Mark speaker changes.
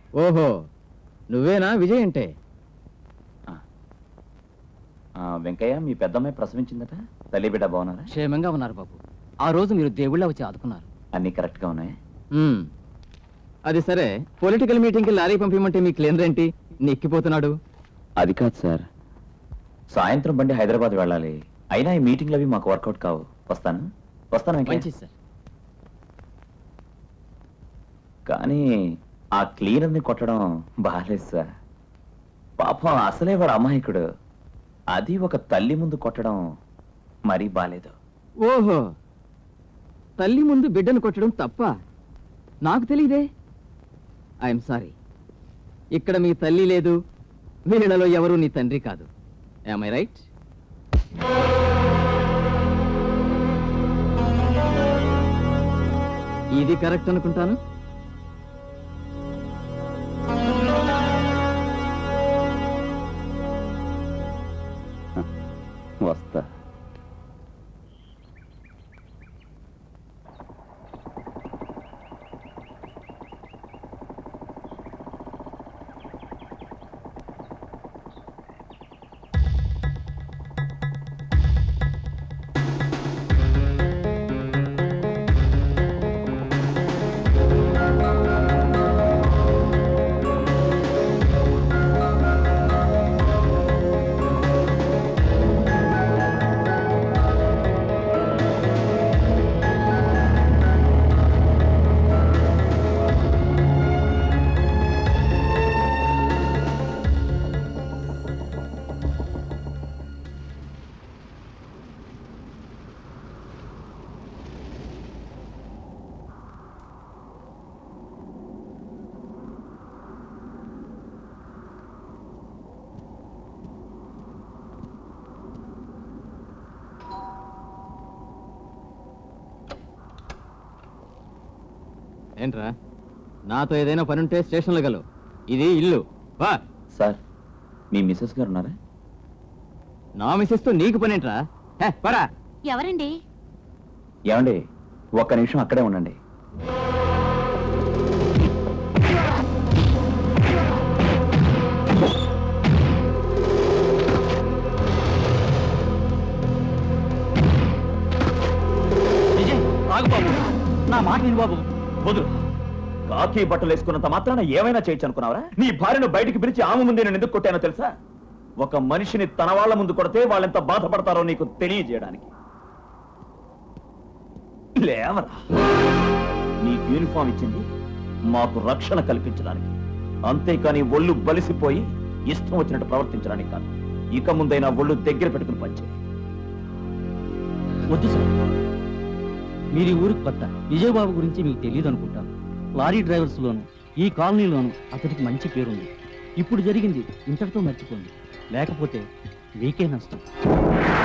Speaker 1: ఓహో, నువ్వేనా విజయ్ అంటే?
Speaker 2: వెంకయ్య, మీ పెద్దమ్మాయి ప్రసవించిందట, తల్లి బిడ్డ బాగున్నారా?
Speaker 1: క్షేమంగా ఉన్నారు బాబు. ఆ రోజు మీరు దేవుళ్ళ వచ్చి ఆదుకున్నారు.
Speaker 2: అన్నీ కరెక్ట్గా ఉన్నాయి.
Speaker 1: అది సరే, పొలిటికల్ మీటింగ్కి లారీ పంపించమంటే మీ క్లీనర్ ఏంటి నెక్కిపోతున్నాడు?
Speaker 2: అది కాదు సార్, సాయంత్రం బండి హైదరాబాద్ వెళ్ళాలి. అయినా ఈ మీటింగ్లు అవి మాకు వర్కౌట్ కావు. వస్తాను
Speaker 1: మంచిది సార్.
Speaker 2: కానీ ఆ క్లీనర్ని కొట్టడం బాగాలేదు సార్. పాపం అసలే వాడు అమాయకుడు, అది ఒక తల్లి ముందు కొట్టడం మరీ బాలేదు.
Speaker 1: ఓహో, తల్లి ముందు బిడ్డను కొట్టడం తప్ప? నాకు తెలియదే. I'm sorry. ఇక్కడ మీ తల్లి లేదు, వీళ్ళలో ఎవరు నీ తండ్రి కాదు. Am I right? ఇది కరెక్ట్ అనుకుంటాను.
Speaker 2: వస్తా.
Speaker 1: ఏంట్రా, నాతో ఏదైనా పని ఉంటే స్టేషన్లో గలవు. ఇది ఇల్లు. వా.
Speaker 2: సార్, మీ మిస్సెస్ గారు ఉన్నారా?
Speaker 1: నా మిస్సెస్ తో నీకు పని ఏంట్రా? పరా.
Speaker 3: ఎవరండి?
Speaker 2: ఏమండి, ఒక్క నిమిషం అక్కడే ఉండండి.
Speaker 1: విజయ్, ఆగు బాబు, నా మాట విను బాబు.
Speaker 2: వదులు. కాకి బట్టలు వేసుకున్నంత మాత్రాన ఏమైనా చేయొచ్చు అనుకున్నావరా? నీ భార్యను బయటికి పిలిచి ఆమె ముందే నేను ఎందుకు కొట్టానో తెలుసా? ఒక మనిషిని తన వాళ్ళ ముందు కొడితే వాళ్ళెంత బాధపడతారో నీకు తెలియజేయడానికి. లేవరా, నీ యూనిఫామ్ ఇచ్చింది మాకు రక్షణ కల్పించడానికి, అంతేకాని ఒళ్ళు బలిసిపోయి ఇష్టం వచ్చినట్టు ప్రవర్తించడానికి కాదు. ఇక ముందైనా ఒళ్ళు దగ్గర పెట్టుకుని పంచే.
Speaker 1: వద్దు సార్, మీరు ఈ ఊరికి కొత్త. విజయబాబు గురించి మీకు తెలియదు అనుకుంటాను. లారీ డ్రైవర్స్ లోను ఈ కాలనీలోను అతడికి మంచి పేరుంది. ఇప్పుడు జరిగింది ఇంతటితో మర్చిపోండి, లేకపోతే మీకే నష్టం.